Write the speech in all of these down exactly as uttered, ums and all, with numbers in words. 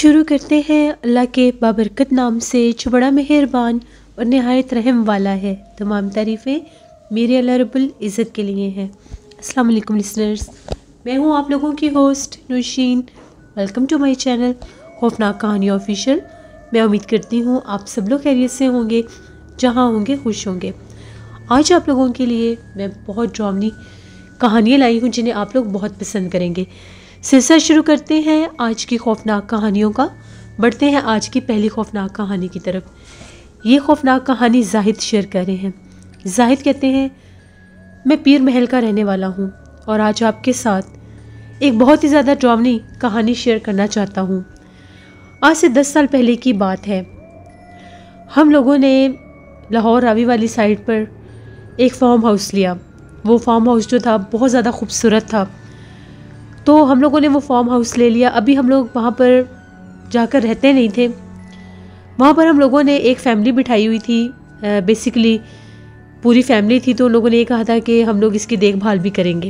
शुरू करते हैं अल्लाह के बाबरकत नाम से जो बड़ा मेहरबान और नहायत रहम वाला है। तमाम तारीफ़ें मेरे अल्लाह रब्बुल इज़्ज़त के लिए हैं। अस्सलाम वालेकुम लिसनर्स, मैं हूँ आप लोगों की host Naushin. Welcome to my channel खौफनाक कहानी ऑफिशियल। मैं उम्मीद करती हूँ आप सब लोग खैरियत से होंगे, जहाँ होंगे खुश होंगे। आज आप लोगों के लिए मैं बहुत ड्रामनी कहानियाँ लाई हूँ जिन्हें आप लोग बहुत पसंद करेंगे। सिलसिला शुरू करते हैं आज की खौफनाक कहानियों का। बढ़ते हैं आज की पहली खौफनाक कहानी की तरफ। ये खौफनाक कहानी जाहिद शेयर कर रहे हैं। जाहिद कहते हैं, मैं पीर महल का रहने वाला हूँ और आज आपके साथ एक बहुत ही ज़्यादा ड्रामनी कहानी शेयर करना चाहता हूँ। आज से दस साल पहले की बात है। हम लोगों ने लाहौर रावी वाली साइड पर एक फार्म हाउस लिया। वो फार्म हाउस जो था बहुत ज़्यादा खूबसूरत था, तो हम लोगों ने वो फार्म हाउस ले लिया। अभी हम लोग वहाँ पर जाकर रहते नहीं थे। वहाँ पर हम लोगों ने एक फैमिली बिठाई हुई थी, बेसिकली पूरी फैमिली थी। तो उन लोगों ने ये कहा था कि हम लोग इसकी देखभाल भी करेंगे।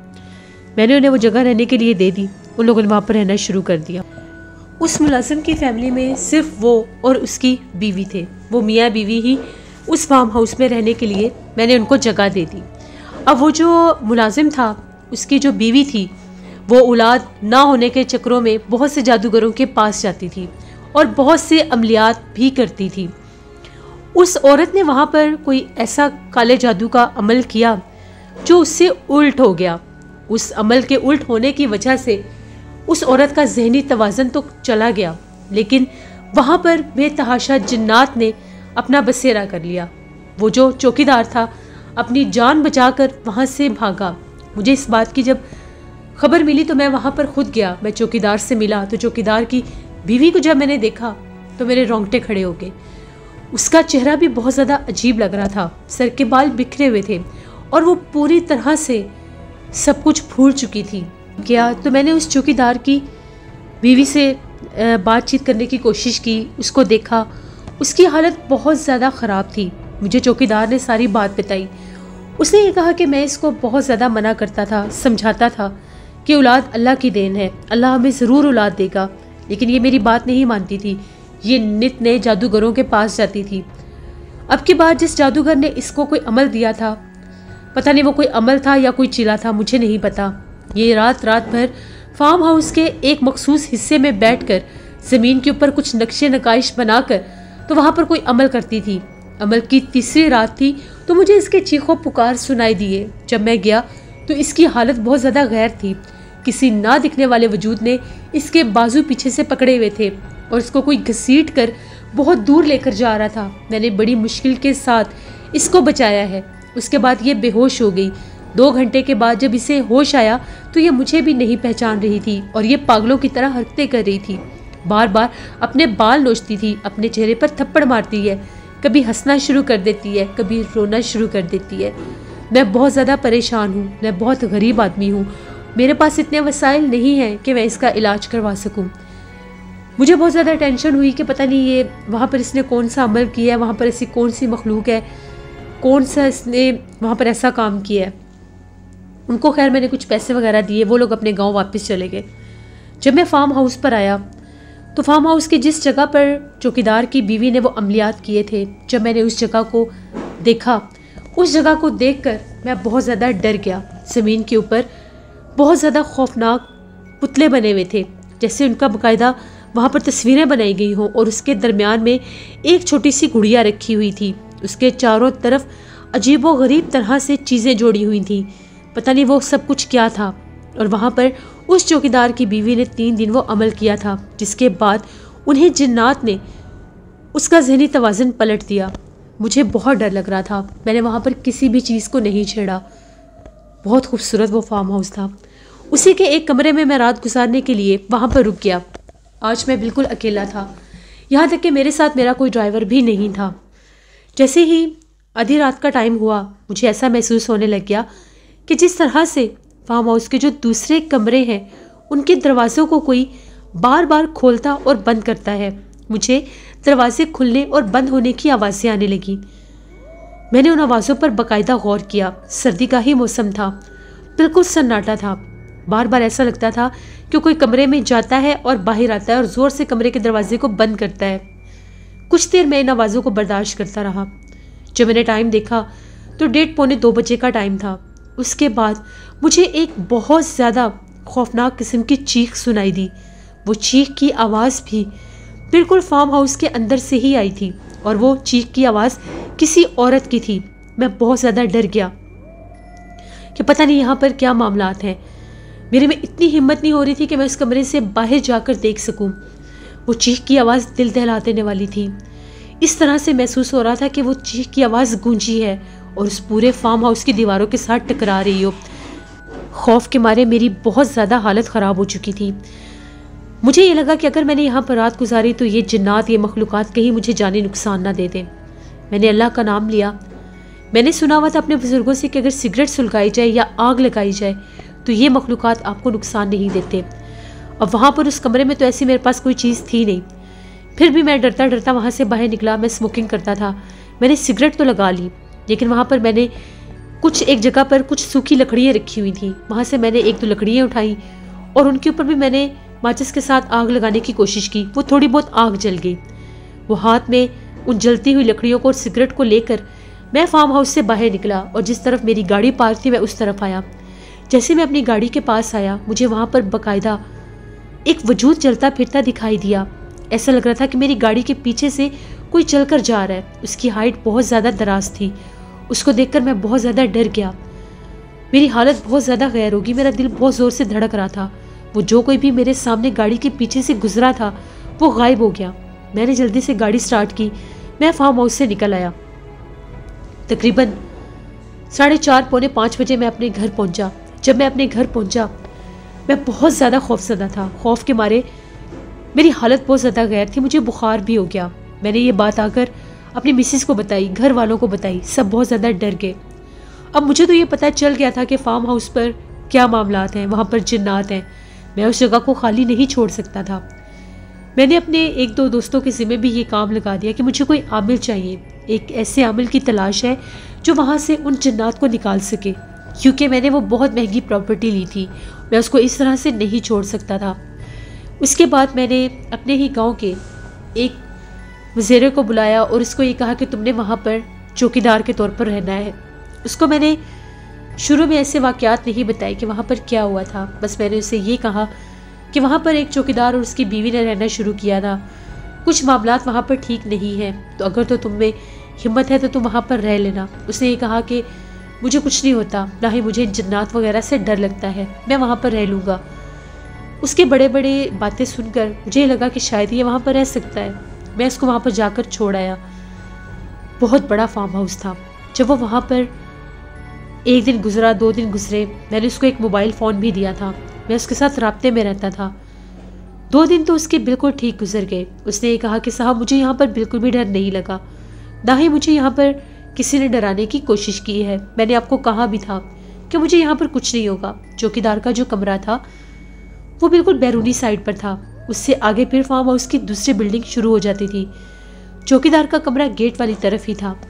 मैंने उन्हें वो जगह रहने के लिए दे दी। उन लोगों ने वहाँ पर रहना शुरू कर दिया। उस मुलाजिम की फैमिली में सिर्फ वो और उसकी बीवी थे। वो मियाँ बीवी ही उस फार्म हाउस में रहने के लिए मैंने उनको जगह दे दी। अब वो जो मुलाजिम था, उसकी जो बीवी थी, वो औलाद ना होने के चक्करों में बहुत से जादूगरों के पास जाती थी और बहुत से अमलियात भी करती थी। उस औरत ने वहाँ पर कोई ऐसा काले जादू का अमल किया जो उससे उल्ट हो गया। उस अमल के उल्ट होने की वजह से उस औरत का जहनी तवाज़न तो चला गया, लेकिन वहाँ पर बेतहाशा जिन्नात ने अपना बसेरा कर लिया। वो जो चौकीदार था अपनी जान बचाकर वहाँ से भागा। मुझे इस बात की जब खबर मिली तो मैं वहाँ पर खुद गया। मैं चौकीदार से मिला तो चौकीदार की बीवी को जब मैंने देखा तो मेरे रोंगटे खड़े हो गए। उसका चेहरा भी बहुत ज़्यादा अजीब लग रहा था। सर के बाल बिखरे हुए थे और वो पूरी तरह से सब कुछ भूल चुकी थी। क्या तो मैंने उस चौकीदार की बीवी से बातचीत करने की कोशिश की। उसको देखा, उसकी हालत बहुत ज़्यादा ख़राब थी। मुझे चौकीदार ने सारी बात बताई। उसने ये कहा कि मैं इसको बहुत ज़्यादा मना करता था, समझाता था कि औलाद अल्लाह की देन है, अल्लाह हमें ज़रूर औलाद देगा, लेकिन ये मेरी बात नहीं मानती थी। ये नित नए जादूगरों के पास जाती थी। अब की बार जिस जादूगर ने इसको कोई अमल दिया था, पता नहीं वो कोई अमल था या कोई चिला था, मुझे नहीं पता। ये रात रात भर फार्म हाउस के एक मखसूस हिस्से में बैठकर ज़मीन के ऊपर कुछ नक्शे नकाइश बनाकर तो वहाँ पर कोई अमल करती थी। अमल की तीसरी रात थी तो मुझे इसके चीखों पुकार सुनाई दिए। जब मैं गया तो इसकी हालत बहुत ज़्यादा गैर थी। किसी ना दिखने वाले वजूद ने इसके बाजू पीछे से पकड़े हुए थे और इसको कोई घसीट कर बहुत दूर लेकर जा रहा था। मैंने बड़ी मुश्किल के साथ इसको बचाया है। उसके बाद ये बेहोश हो गई। दो घंटे के बाद जब इसे होश आया तो ये मुझे भी नहीं पहचान रही थी और ये पागलों की तरह हरकतें कर रही थी। बार बार अपने बाल नोचती थी, अपने चेहरे पर थप्पड़ मारती है, कभी हंसना शुरू कर देती है, कभी रोना शुरू कर देती है। मैं बहुत ज़्यादा परेशान हूँ। मैं बहुत गरीब आदमी हूँ। मेरे पास इतने वसाइल नहीं हैं कि मैं इसका इलाज करवा सकूँ। मुझे बहुत ज़्यादा टेंशन हुई कि पता नहीं ये वहाँ पर इसने कौन सा अमल किया है, वहाँ पर ऐसी कौन सी मखलूक है, कौन सा इसने वहाँ पर ऐसा काम किया है। उनको खैर मैंने कुछ पैसे वगैरह दिए, वो लोग अपने गाँव वापस चले गए। जब मैं फार्म हाउस पर आया तो फार्म हाउस की जिस जगह पर चौकीदार की बीवी ने वो अमलियात किए थे, जब मैंने उस जगह को देखा, उस जगह को देखकर मैं बहुत ज़्यादा डर गया। ज़मीन के ऊपर बहुत ज़्यादा खौफनाक पुतले बने हुए थे, जैसे उनका बाकायदा वहाँ पर तस्वीरें बनाई गई हों और उसके दरमियान में एक छोटी सी गुड़िया रखी हुई थी। उसके चारों तरफ अजीबो गरीब तरह से चीज़ें जोड़ी हुई थी। पता नहीं वो सब कुछ क्या था। और वहाँ पर उस चौकीदार की बीवी ने तीन दिन वो अमल किया था, जिसके बाद उन्हें जिन्नात ने उसका ज़हनी तवाज़न पलट दिया। मुझे बहुत डर लग रहा था। मैंने वहाँ पर किसी भी चीज़ को नहीं छेड़ा। बहुत खूबसूरत वो फार्म हाउस था। उसी के एक कमरे में मैं रात गुजारने के लिए वहाँ पर रुक गया। आज मैं बिल्कुल अकेला था, यहाँ तक कि मेरे साथ मेरा कोई ड्राइवर भी नहीं था। जैसे ही आधी रात का टाइम हुआ, मुझे ऐसा महसूस होने लग गया कि जिस तरह से फार्म हाउस के जो दूसरे कमरे हैं उनके दरवाज़ों को कोई बार बार खोलता और बंद करता है, मुझे दरवाजे खुलने और बंद होने की आवाज़ें आने लगी। मैंने उन आवाज़ों पर बाकायदा गौर किया। सर्दी का ही मौसम था, बिल्कुल सन्नाटा था। बार बार ऐसा लगता था कि कोई कमरे में जाता है और बाहर आता है और ज़ोर से कमरे के दरवाजे को बंद करता है। कुछ देर मैं इन आवाज़ों को बर्दाश्त करता रहा। जब मैंने टाइम देखा तो डेढ़ पौने दो बजे का टाइम था। उसके बाद मुझे एक बहुत ज़्यादा खौफनाक किस्म की चीख सुनाई दी। वो चीख की आवाज़ भी बिल्कुल फार्म हाउस के अंदर से ही आई थी और वो चीख की आवाज़ किसी औरत की थी। मैं बहुत ज़्यादा डर गया कि पता नहीं यहाँ पर क्या मामलात हैं। मेरे में इतनी हिम्मत नहीं हो रही थी कि मैं उस कमरे से बाहर जाकर देख सकूं। वो चीख की आवाज़ दिल दहला देने वाली थी। इस तरह से महसूस हो रहा था कि वो चीख की आवाज़ गूंजी है और उस पूरे फार्म हाउस की दीवारों के साथ टकरा रही हो। खौफ के मारे मेरी बहुत ज़्यादा हालत ख़राब हो चुकी थी। मुझे ये लगा कि अगर मैंने यहाँ पर रात गुजारी तो ये जिन्नात, ये मखलूक़ात कहीं मुझे जानी नुकसान ना दे दें। मैंने अल्लाह का नाम लिया। मैंने सुना हुआ था अपने बुज़ुर्गों से कि अगर सिगरेट सुलगाई जाए या आग लगाई जाए तो ये मखलूक़ात आपको नुकसान नहीं देते। अब वहाँ पर उस कमरे में तो ऐसी मेरे पास कोई चीज़ थी नहीं, फिर भी मैं डरता डरता वहाँ से बाहर निकला। मैं स्मोकिंग करता था। मैंने सिगरेट तो लगा ली, लेकिन वहाँ पर मैंने कुछ एक जगह पर कुछ सूखी लकड़ियाँ रखी हुई थी। वहाँ से मैंने एक दो लकड़ियाँ उठाई और उनके ऊपर भी मैंने माचिस के साथ आग लगाने की कोशिश की। वो थोड़ी बहुत आग जल गई। वो हाथ में उन जलती हुई लकड़ियों को और सिगरेट को लेकर मैं फार्म हाउस से बाहर निकला और जिस तरफ मेरी गाड़ी पार्क थी मैं उस तरफ आया। जैसे मैं अपनी गाड़ी के पास आया, मुझे वहाँ पर बाकायदा एक वजूद चलता फिरता दिखाई दिया। ऐसा लग रहा था कि मेरी गाड़ी के पीछे से कोई चलकर जा रहा है। उसकी हाइट बहुत ज़्यादा दराज थी। उसको देखकर मैं बहुत ज़्यादा डर गया। मेरी हालत बहुत ज़्यादा गैर होगी। मेरा दिल बहुत ज़ोर से धड़क रहा था। वो जो कोई भी मेरे सामने गाड़ी के पीछे से गुजरा था वो गायब हो गया। मैंने जल्दी से गाड़ी स्टार्ट की। मैं फार्म हाउस से निकल आया। तकरीबन साढ़े चार पौने पाँच बजे मैं अपने घर पहुंचा। जब मैं अपने घर पहुंचा मैं बहुत ज़्यादा खौफजदा था। खौफ के मारे मेरी हालत बहुत ज़्यादा गैर थी। मुझे बुखार भी हो गया। मैंने ये बात आकर अपनी मिसेस को बताई, घर वालों को बताई। सब बहुत ज़्यादा डर गए। अब मुझे तो ये पता चल गया था कि फार्म हाउस पर क्या मामलात हैं, वहाँ पर जिन्नात हैं। मैं उस जगह को खाली नहीं छोड़ सकता था। मैंने अपने एक दो दोस्तों के ज़िम्मे भी ये काम लगा दिया कि मुझे कोई आमिल चाहिए। एक ऐसे आमिल की तलाश है जो वहाँ से उन जिन्नात को निकाल सके, क्योंकि मैंने वो बहुत महंगी प्रॉपर्टी ली थी। मैं उसको इस तरह से नहीं छोड़ सकता था। उसके बाद मैंने अपने ही गांव के एक वज़ीरे को बुलाया और उसको ये कहा कि तुमने वहाँ पर चौकीदार के तौर पर रहना है। उसको मैंने शुरू में ऐसे वाक़यात नहीं बताए कि वहाँ पर क्या हुआ था। बस मैंने उसे ये कहा कि वहाँ पर एक चौकीदार और उसकी बीवी ने रहना शुरू किया था। कुछ मामलात वहाँ पर ठीक नहीं हैं, तो अगर तो तुम में हिम्मत है तो तुम वहाँ पर रह लेना। उसने ये कहा कि मुझे कुछ नहीं होता, ना ही मुझे जिन्नात वगैरह से डर लगता है, मैं वहाँ पर रह लूँगा। उसके बड़े बड़े बातें सुनकर मुझे लगा कि शायद ये वहाँ पर रह सकता है। मैं उसको वहाँ पर जाकर छोड़ आया। बहुत बड़ा फार्म हाउस था। जब वो वहाँ पर एक दिन गुजरा, दो दिन गुजरे, मैंने उसको एक मोबाइल फ़ोन भी दिया था। मैं उसके साथ राब्ते में रहता था। दो दिन तो उसके बिल्कुल ठीक गुजर गए। उसने ये कहा कि साहब मुझे यहाँ पर बिल्कुल भी डर नहीं लगा, ना ही मुझे यहाँ पर किसी ने डराने की कोशिश की है। मैंने आपको कहा भी था कि मुझे यहाँ पर कुछ नहीं होगा। चौकीदार का जो कमरा था वो बिल्कुल बैरूनी साइड पर था। उससे आगे फिर फार्म हाउस की दूसरी बिल्डिंग शुरू हो जाती थी। चौकीदार का कमरा गेट वाली तरफ ही था।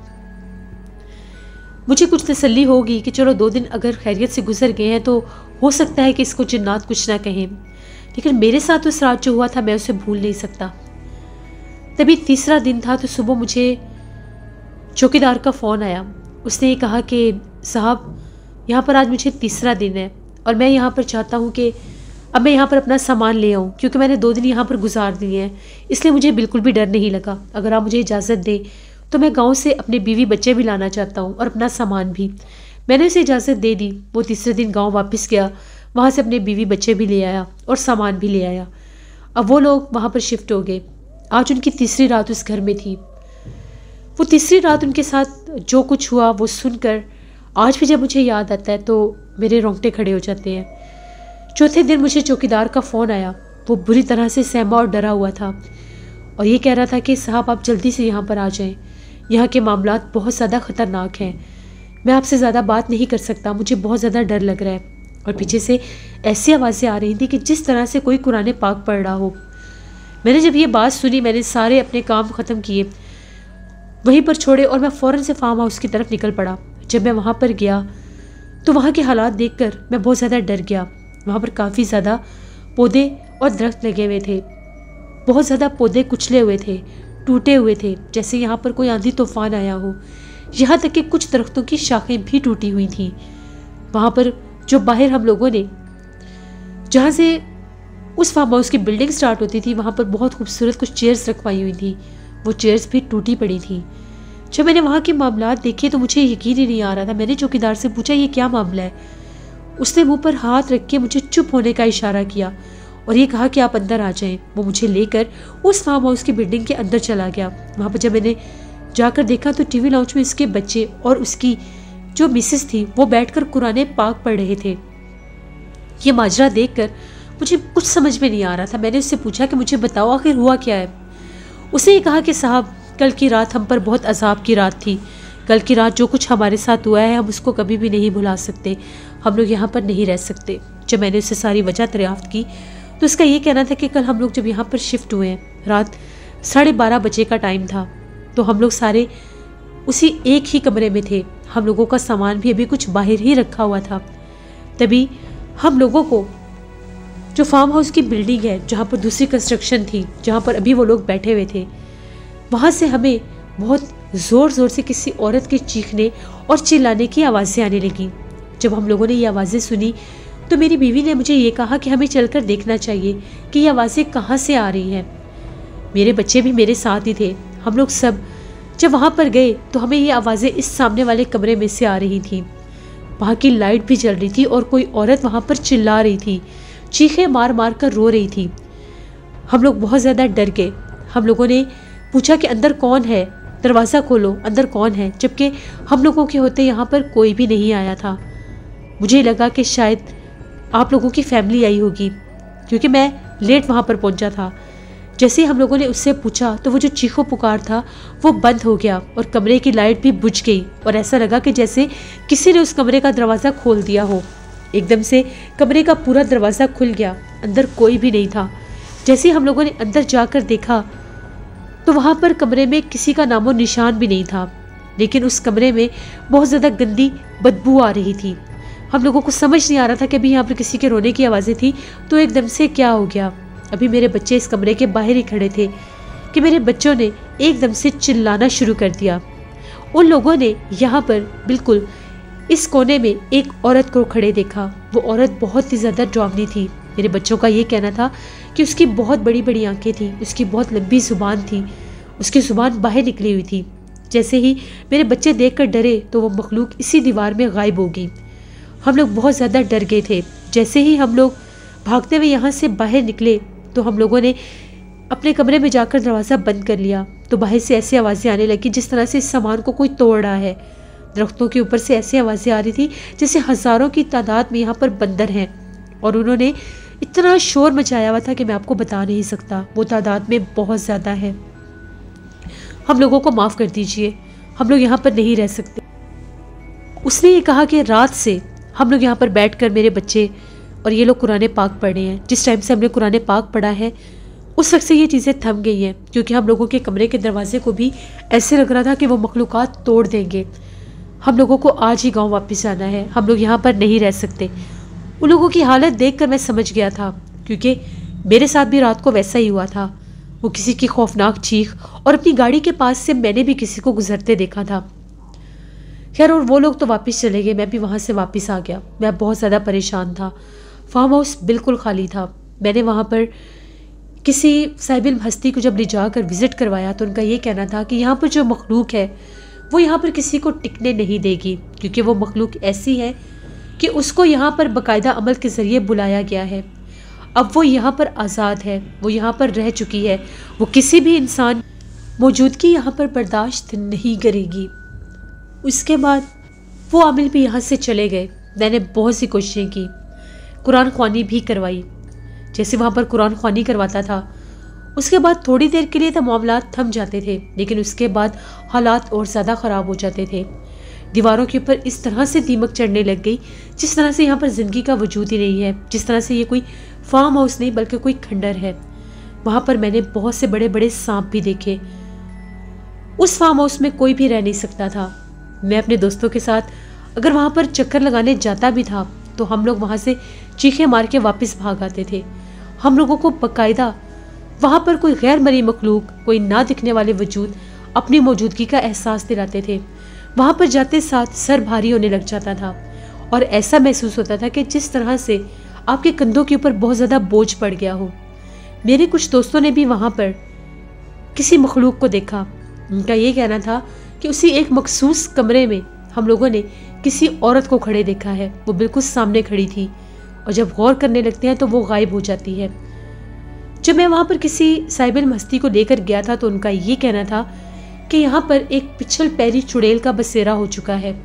मुझे कुछ तसल्ली होगी कि चलो दो दिन अगर खैरियत से गुजर गए हैं तो हो सकता है कि इसको जिन्नात कुछ ना कहें, लेकिन मेरे साथ उस रात जो हुआ था मैं उसे भूल नहीं सकता। तभी तीसरा दिन था तो सुबह मुझे चौकीदार का फ़ोन आया। उसने ये कहा कि साहब यहाँ पर आज मुझे तीसरा दिन है और मैं यहाँ पर चाहता हूँ कि अब मैं यहाँ पर अपना सामान ले आऊँ, क्योंकि मैंने दो दिन यहाँ पर गुजार दिए हैं, इसलिए मुझे बिल्कुल भी डर नहीं लगा। अगर आप मुझे इजाज़त दें तो मैं गांव से अपने बीवी बच्चे भी लाना चाहता हूँ और अपना सामान भी। मैंने उसे इजाज़त दे दी। वो तीसरे दिन गांव वापस गया, वहाँ से अपने बीवी बच्चे भी ले आया और सामान भी ले आया। अब वो लोग वहाँ पर शिफ्ट हो गए। आज उनकी तीसरी रात उस घर में थी। वो तीसरी रात उनके साथ जो कुछ हुआ वो सुनकर आज भी जब मुझे याद आता है तो मेरे रोंगटे खड़े हो जाते हैं। चौथे दिन मुझे चौकीदार का फ़ोन आया। वो बुरी तरह से सहमा और डरा हुआ था और ये कह रहा था कि साहब आप जल्दी से यहाँ पर आ जाएं, यहाँ के मामलात बहुत ज़्यादा ख़तरनाक हैं, मैं आपसे ज़्यादा बात नहीं कर सकता, मुझे बहुत ज़्यादा डर लग रहा है। और पीछे से ऐसी आवाज़ें आ रही थी कि जिस तरह से कोई कुरान पाक पढ़ रहा हो। मैंने जब ये बात सुनी मैंने सारे अपने काम ख़त्म किए, वहीं पर छोड़े और मैं फ़ौरन से फार्म हाउस की तरफ निकल पड़ा। जब मैं वहाँ पर गया तो वहाँ के हालात देखकर मैं बहुत ज़्यादा डर गया। वहाँ पर काफ़ी ज़्यादा पौधे और दरख्त लगे हुए थे। बहुत ज़्यादा पौधे कुचले हुए थे, टूटे हुए थे, जैसे यहाँ पर कोई आंधी तूफान आया हो। यहाँ तक कि कुछ दरख्तों की शाखें भी टूटी हुई थीं। वहाँ पर जो बाहर हम लोगों ने, जहाँ से उस फार्म हाउस की बिल्डिंग स्टार्ट होती थी, वहाँ पर बहुत खूबसूरत कुछ चेयर्स रखवाई हुई थी, वो चेयर्स भी टूटी पड़ी थी। जब मैंने वहाँ के मामलात देखे तो मुझे यकीन ही नहीं आ रहा था। मैंने चौकीदार से पूछा, ये क्या मामला है? उसने मुंह पर हाथ रख के मुझे चुप होने का इशारा किया और ये कहा कि आप अंदर आ जाएं। वो मुझे लेकर उस फार्म हाउस की बिल्डिंग के अंदर चला गया। वहाँ पर जब मैंने जाकर देखा तो टीवी लाउंज में इसके बच्चे और उसकी जो मिसेस थी वो बैठकर कुरान पाक पढ़ रहे थे। ये माजरा देखकर मुझे कुछ समझ में नहीं आ रहा था। मैंने उससे पूछा कि मुझे बताओ आखिर हुआ क्या है। उसने ये कहा कि साहब, कल की रात हम पर बहुत अजाब की रात थी। कल की रात जो कुछ हमारे साथ हुआ है हम उसको कभी भी नहीं भुला सकते। हम लोग यहाँ पर नहीं रह सकते। जब मैंने उससे सारी वजह दरियाफ्त की तो उसका ये कहना था कि कल हम लोग जब यहाँ पर शिफ्ट हुए हैं, रात साढ़े बारह बजे का टाइम था, तो हम लोग सारे उसी एक ही कमरे में थे। हम लोगों का सामान भी अभी कुछ बाहर ही रखा हुआ था। तभी हम लोगों को जो फार्म हाउस की बिल्डिंग है, जहाँ पर दूसरी कंस्ट्रक्शन थी, जहाँ पर अभी वो लोग बैठे हुए थे, वहाँ से हमें बहुत ज़ोर ज़ोर से किसी औरत के चीखने और चिल्लाने की आवाज़ें आने लगी। जब हम लोगों ने ये आवाज़ें सुनी तो मेरी बीवी ने मुझे ये कहा कि हमें चलकर देखना चाहिए कि ये आवाज़ें कहाँ से आ रही हैं। मेरे बच्चे भी मेरे साथ ही थे। हम लोग सब जब वहाँ पर गए तो हमें ये आवाज़ें इस सामने वाले कमरे में से आ रही थी। वहाँ की लाइट भी जल रही थी और कोई औरत वहाँ पर चिल्ला रही थी, चीखें मार मार कर रो रही थी। हम लोग बहुत ज़्यादा डर गए। हम लोगों ने पूछा कि अंदर कौन है, दरवाज़ा खोलो, अंदर कौन है, जबकि हम लोगों के होते यहाँ पर कोई भी नहीं आया था। मुझे लगा कि शायद आप लोगों की फैमिली आई होगी, क्योंकि मैं लेट वहाँ पर पहुँचा था। जैसे ही हम लोगों ने उससे पूछा तो वो जो चीखो पुकार था वो बंद हो गया और कमरे की लाइट भी बुझ गई और ऐसा लगा कि जैसे किसी ने उस कमरे का दरवाज़ा खोल दिया हो। एकदम से कमरे का पूरा दरवाज़ा खुल गया, अंदर कोई भी नहीं था। जैसे ही हम लोगों ने अंदर जाकर देखा तो वहाँ पर कमरे में किसी का नामो निशान भी नहीं था, लेकिन उस कमरे में बहुत ज़्यादा गंदी बदबू आ रही थी। हम लोगों को समझ नहीं आ रहा था कि अभी यहाँ पर किसी के रोने की आवाज़ें थी तो एकदम से क्या हो गया। अभी मेरे बच्चे इस कमरे के बाहर ही खड़े थे कि मेरे बच्चों ने एकदम से चिल्लाना शुरू कर दिया। उन लोगों ने यहाँ पर बिल्कुल इस कोने में एक औरत को खड़े देखा। वो औरत बहुत ही ज़्यादा डरावनी थी। मेरे बच्चों का ये कहना था कि उसकी बहुत बड़ी बड़ी आंखें थी, उसकी बहुत लंबी ज़ुबान थी, उसकी ज़ुबान बाहर निकली हुई थी। जैसे ही मेरे बच्चे देखकर डरे तो वो मखलूक इसी दीवार में गायब हो गई। हम लोग बहुत ज़्यादा डर गए थे। जैसे ही हम लोग भागते हुए यहाँ से बाहर निकले तो हम लोगों ने अपने कमरे में जाकर दरवाज़ा बंद कर लिया। तो बाहर से ऐसी आवाज़ें आने लगी जिस तरह से इस सामान को कोई तोड़ रहा है। दरख्तों के ऊपर से ऐसी आवाज़ें आ रही थी जैसे हज़ारों की तादाद में यहाँ पर बंदर हैं और उन्होंने इतना शोर मचाया हुआ था कि मैं आपको बता नहीं सकता। वो तादाद में बहुत ज़्यादा है। हम लोगों को माफ़ कर दीजिए, हम लोग यहाँ पर नहीं रह सकते। उसने ये कहा कि रात से हम लोग यहाँ पर बैठकर मेरे बच्चे और ये लोग कुरान पाक पढ़े हैं। जिस टाइम से हमने कुरान पाक पढ़ा है उस वक्त से ये चीज़ें थम गई हैं, क्योंकि हम लोगों के कमरे के दरवाजे को भी ऐसे लग रहा था कि वो मखलूक़ात तोड़ देंगे। हम लोगों को आज ही गांव वापस जाना है, हम लोग यहाँ पर नहीं रह सकते। उन लोगों की हालत देखकर मैं समझ गया था, क्योंकि मेरे साथ भी रात को वैसा ही हुआ था। वो किसी की खौफनाक चीख और अपनी गाड़ी के पास से मैंने भी किसी को गुजरते देखा था। खैर, और वो लोग तो वापस चले गए, मैं भी वहाँ से वापस आ गया। मैं बहुत ज़्यादा परेशान था। फार्म हाउस बिल्कुल खाली था। मैंने वहाँ पर किसी साहिब हस्ती को जब ले जाकर विज़िट करवाया तो उनका ये कहना था कि यहाँ पर जो मखलूक है वो यहाँ पर किसी को टिकने नहीं देगी, क्योंकि वो मखलूक ऐसी है कि उसको यहाँ पर बाकायदा अमल के ज़रिए बुलाया गया है। अब वो यहाँ पर आज़ाद है, वो यहाँ पर रह चुकी है, वो किसी भी इंसान मौजूदगी यहाँ पर बर्दाश्त नहीं करेगी। उसके बाद वो आमिल भी यहाँ से चले गए। मैंने बहुत सी कोशिशें की, कुरान ख्वानी भी करवाई। जैसे वहाँ पर कुरान ख्वानी करवाता था उसके बाद थोड़ी देर के लिए तो मामलात थम जाते थे, लेकिन उसके बाद हालात और ज़्यादा ख़राब हो जाते थे। दीवारों के ऊपर इस तरह से दीमक चढ़ने लग गई जिस तरह से यहाँ पर ज़िंदगी का वजूद ही नहीं है, जिस तरह से ये कोई फार्म हाउस नहीं बल्कि कोई खंडर है। वहाँ पर मैंने बहुत से बड़े बड़े सांप भी देखे। उस फार्म हाउस में कोई भी रह नहीं सकता था। मैं अपने दोस्तों के साथ अगर वहाँ पर चक्कर लगाने जाता भी था तो हम लोग वहाँ से चीखें मार के वापस भाग आते थे। हम लोगों को बाकायदा वहाँ पर कोई गैर मरी मखलूक, कोई ना दिखने वाले वजूद अपनी मौजूदगी का एहसास दिलाते थे। वहाँ पर जाते साथ सर भारी होने लग जाता था और ऐसा महसूस होता था कि जिस तरह से आपके कंधों के ऊपर बहुत ज़्यादा बोझ पड़ गया हो। मेरे कुछ दोस्तों ने भी वहाँ पर किसी मखलूक को देखा। उनका ये कहना था कि उसी एक मखसूस कमरे में हम लोगों ने किसी औरत को खड़े देखा है। वो बिल्कुल सामने खड़ी थी और जब गौर करने लगते हैं तो वो गायब हो जाती है। जब मैं वहाँ पर किसी साहिब इल्म हस्ती को लेकर गया था तो उनका ये कहना था कि यहाँ पर एक पिछल पैरी चुड़ैल का बसेरा हो चुका है।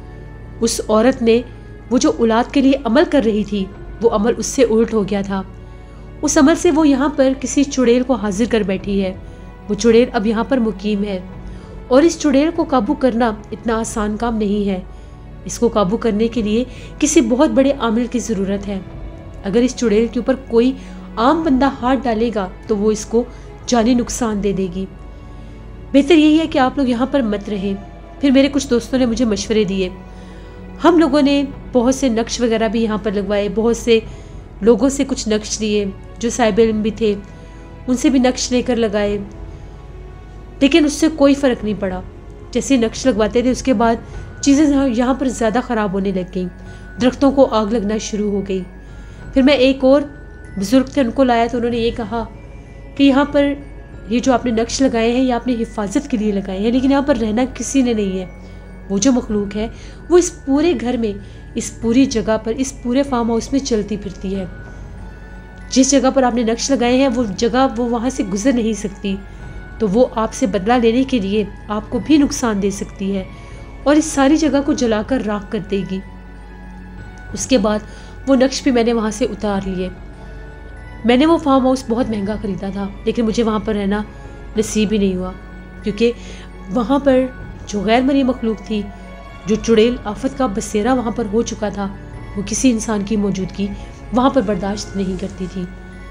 उस औरत ने वो जो औलाद के लिए अमल कर रही थी वो अमल उससे उल्ट हो गया था। उस अमल से वो यहाँ पर किसी चुड़ैल को हाजिर कर बैठी है। वो चुड़ैल अब यहाँ पर मुकीम है और इस चुड़ैल को काबू करना इतना आसान काम नहीं है। इसको काबू करने के लिए किसी बहुत बड़े आमिल की ज़रूरत है। अगर इस चुड़ैल के ऊपर कोई आम बंदा हाथ डालेगा तो वो इसको जानी नुकसान दे देगी। बेहतर यही है कि आप लोग यहाँ पर मत रहें। फिर मेरे कुछ दोस्तों ने मुझे मशवरे दिए। हम लोगों ने बहुत से नक्श वगैरह भी यहाँ पर लगवाए, बहुत से लोगों से कुछ नक्श लिए जो साहिब इल्म भी थे, उनसे भी नक्श लेकर लगाए, लेकिन उससे कोई फ़र्क नहीं पड़ा। जैसे नक्श लगवाते थे उसके बाद चीज़ें यहाँ पर ज़्यादा ख़राब होने लग गई। दरख्तों को आग लगना शुरू हो गई। फिर मैं एक और बुज़ुर्ग थे उनको लाया तो उन्होंने ये कहा कि यहाँ पर ये जो आपने नक्श लगाए हैं ये आपने हिफाजत के लिए लगाए हैं, लेकिन यहाँ पर रहना किसी ने नहीं है। वो जो मखलूक है वो इस पूरे घर में, इस पूरी जगह पर, इस पूरे फार्म हाउस में चलती फिरती है। जिस जगह पर आपने नक्श लगाए हैं वो जगह वो वहाँ से गुजर नहीं सकती, तो वो आपसे बदला लेने के लिए आपको भी नुकसान दे सकती है और इस सारी जगह को जलाकर राख कर देगी। उसके बाद वो नक्श भी मैंने वहाँ से उतार लिए। मैंने वो फार्म हाउस बहुत महंगा ख़रीदा था, लेकिन मुझे वहाँ पर रहना नसीब ही नहीं हुआ, क्योंकि वहाँ पर जो गैर मरी मखलूक थी, जो चुड़ैल आफत का बसेरा वहाँ पर हो चुका था, वो किसी इंसान की मौजूदगी वहाँ पर बर्दाश्त नहीं करती थी।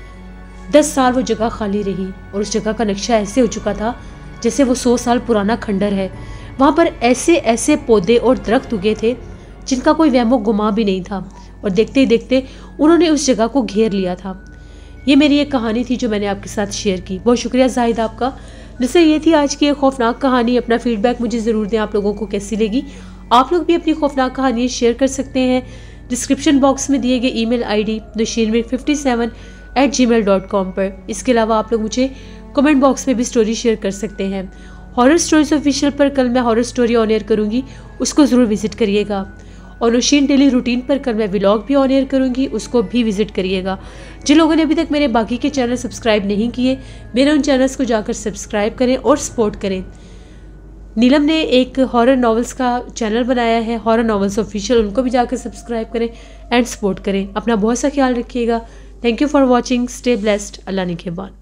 दस साल वो जगह खाली रही और उस जगह का नक्शा ऐसे हो चुका था जैसे वो सौ साल पुराना खंडर है। वहाँ पर ऐसे ऐसे पौधे और दरख्त उगे थे जिनका कोई वहमो गुमा भी नहीं था और देखते ही देखते उन्होंने उस जगह को घेर लिया था। ये मेरी एक कहानी थी जो मैंने आपके साथ शेयर की। बहुत शुक्रिया जाहिद आपका। जिससे ये थी आज की एक खौफनाक कहानी। अपना फीडबैक मुझे ज़रूर दें, आप लोगों को कैसी लगी। आप लोग भी अपनी खौफनाक कहानी शेयर कर सकते हैं डिस्क्रिप्शन बॉक्स में दिए गए ईमेल आईडी नशीन मिर्ग fifty seven eight G mail dot com पर। इसके अलावा आप लोग मुझे कमेंट बॉक्स में भी स्टोरी शेयर कर सकते हैं। हॉरर स्टोरीज ऑफिशियल पर कल मैं हॉरर स्टोरी ऑन एयर करूँगी, उसको ज़रूर विजिट करिएगा। और नशीन डेली रूटीन पर कल मैं व्लॉग भी ऑन एयर करूँगी, उसको भी विजिट करिएगा। जिन लोगों ने अभी तक मेरे बाकी के चैनल सब्सक्राइब नहीं किए, मेरे उन चैनल्स को जाकर सब्सक्राइब करें और सपोर्ट करें। नीलम ने एक हॉरर नॉवेल्स का चैनल बनाया है, हॉरर नॉवेल्स ऑफिशियल, उनको भी जाकर सब्सक्राइब करें एंड सपोर्ट करें। अपना बहुत सा ख्याल रखिएगा। Thank you for watching. Stay blessed. अल्लाह निगहबान।